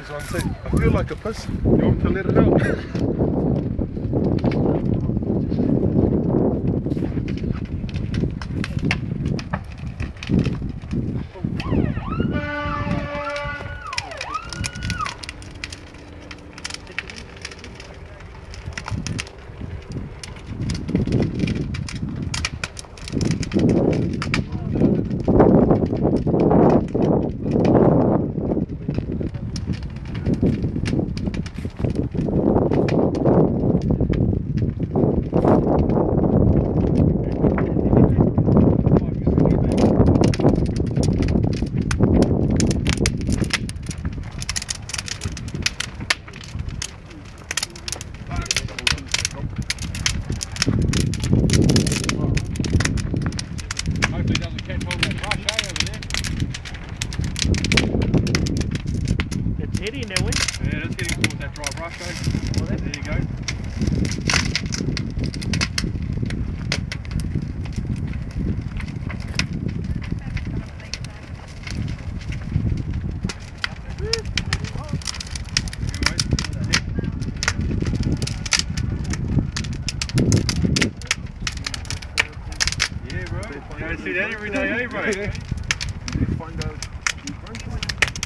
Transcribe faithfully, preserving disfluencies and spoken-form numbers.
this one said, I feel like a puss. You want me to let it out? Heading that way. Yeah, it's getting towards that dry brush though. Well, there you go. Yeah, bro. You don't see that every day, eh, bro?